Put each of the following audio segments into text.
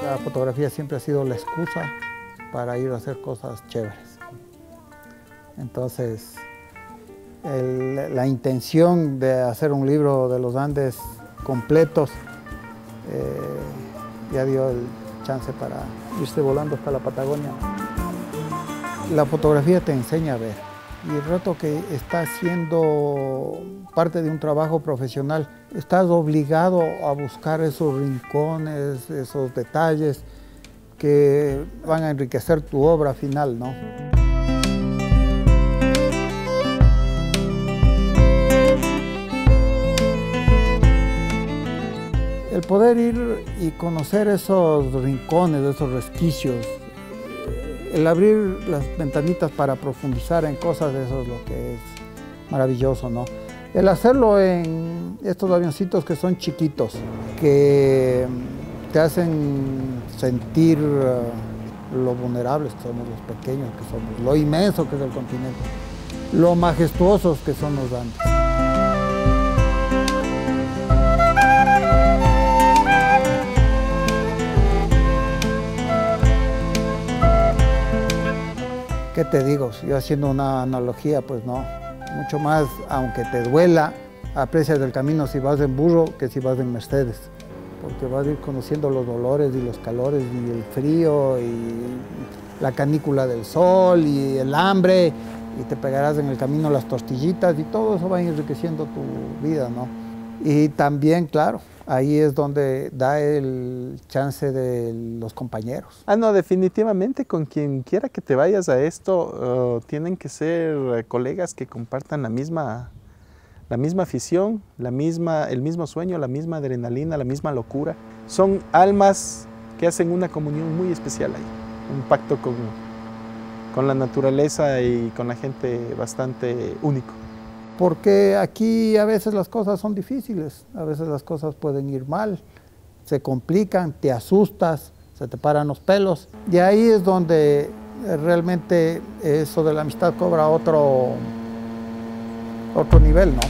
La fotografía siempre ha sido la excusa para ir a hacer cosas chéveres. Entonces, la intención de hacer un libro de los Andes completos ya dio el chance para irse volando hasta la Patagonia. La fotografía te enseña a ver, y el rato que estás siendo parte de un trabajo profesional, estás obligado a buscar esos rincones, esos detalles que van a enriquecer tu obra final, ¿no? El poder ir y conocer esos rincones, esos resquicios, el abrir las ventanitas para profundizar en cosas, eso es lo que es maravilloso, ¿no? El hacerlo en estos avioncitos que son chiquitos, que te hacen sentir lo vulnerables que somos, los pequeños que somos, lo inmenso que es el continente, lo majestuosos que son los Andes. ¿Qué te digo? Yo haciendo una analogía, pues no, mucho más, aunque te duela, aprecias el camino si vas en burro que si vas en Mercedes, porque vas a ir conociendo los dolores y los calores y el frío y la canícula del sol y el hambre, y te pegarás en el camino las tortillitas y todo eso va enriqueciendo tu vida, ¿no? Y también, claro, ahí es donde da el chance de los compañeros. No, definitivamente con quien quiera que te vayas a esto, tienen que ser colegas que compartan la misma afición, el mismo sueño, la misma adrenalina, la misma locura. Son almas que hacen una comunión muy especial ahí, un pacto con la naturaleza y con la gente bastante único. Porque aquí a veces las cosas son difíciles, a veces las cosas pueden ir mal, se complican, te asustas, se te paran los pelos. Y ahí es donde realmente eso de la amistad cobra otro nivel, ¿no?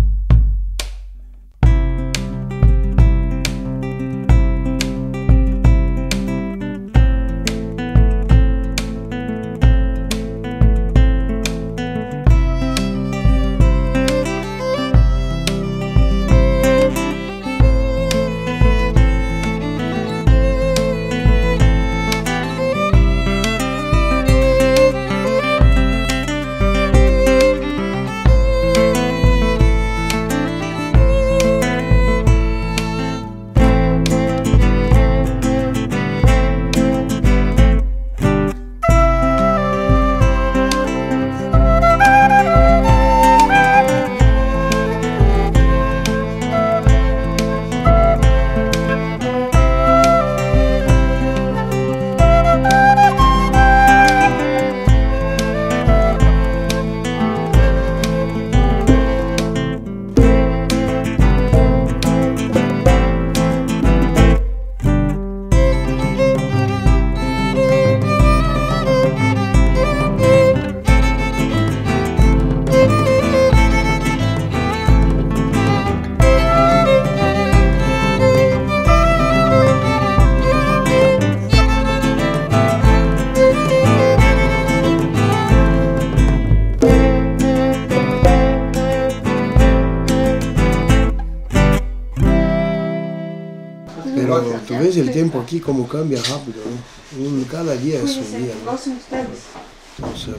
Pero tú ves el tiempo aquí como cambia rápido, ¿no? Cada día es un día, ¿no? O sea,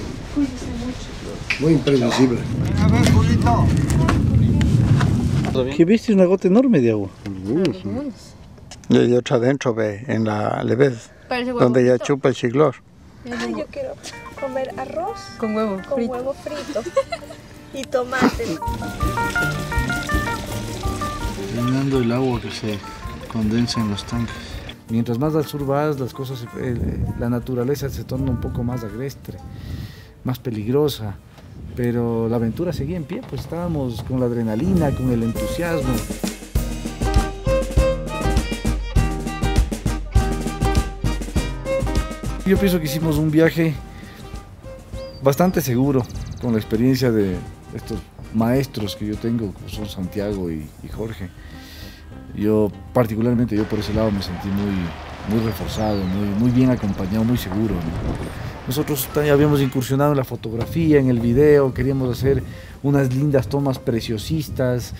muy imprevisible. ¿Qué viste? Una gota enorme de agua. Y otra adentro, ve, en la Levez, donde ya chupa el chiglor. Ay, yo quiero comer arroz con huevo frito y tomate. Llenando el agua que se condensa en los tanques. Mientras más al sur vas, las cosas, la naturaleza se torna un poco más agreste, más peligrosa, pero la aventura seguía en pie, pues estábamos con la adrenalina, con el entusiasmo. Yo pienso que hicimos un viaje bastante seguro, con la experiencia de estos maestros que yo tengo, como son Santiago y Jorge. Yo particularmente, yo por ese lado me sentí muy reforzado, muy bien acompañado, muy seguro, ¿no? Nosotros también habíamos incursionado en la fotografía, en el video, queríamos hacer unas lindas tomas preciosistas,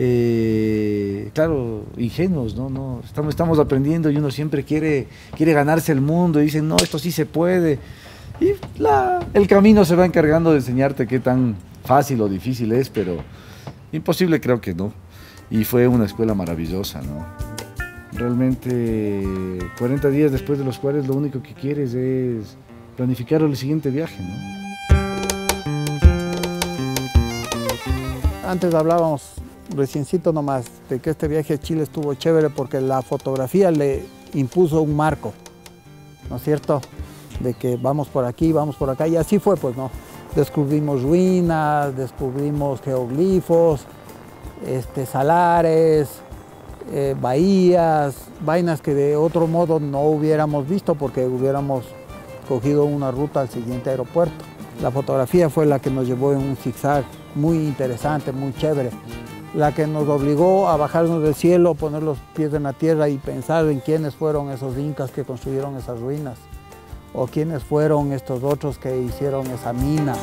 claro, ingenuos, ¿no? Estamos aprendiendo y uno siempre quiere ganarse el mundo y dicen, no, esto sí se puede. Y el camino se va encargando de enseñarte qué tan fácil o difícil es, pero imposible creo que no. Y fue una escuela maravillosa, ¿no? Realmente 40 días después de los cuales lo único que quieres es planificar el siguiente viaje, ¿no? Antes hablábamos reciencito nomás de que este viaje a Chile estuvo chévere porque la fotografía le impuso un marco, ¿no es cierto? De que vamos por aquí, vamos por acá, y así fue, pues, ¿no? Descubrimos ruinas, descubrimos geoglifos, salares, bahías, vainas que de otro modo no hubiéramos visto porque hubiéramos cogido una ruta al siguiente aeropuerto. La fotografía fue la que nos llevó en un zigzag muy interesante, muy chévere, la que nos obligó a bajarnos del cielo, poner los pies en la tierra y pensar en quiénes fueron esos incas que construyeron esas ruinas o quiénes fueron estos otros que hicieron esa mina.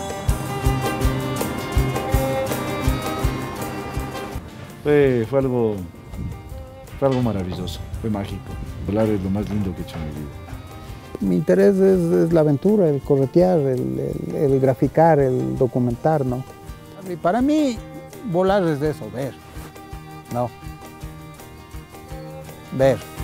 Fue algo maravilloso, fue mágico. Volar es lo más lindo que he hecho en mi vida. Mi interés es la aventura, el corretear, el graficar, el documentar, ¿no? Y para mí, volar es de eso, ver, ¿no? Ver.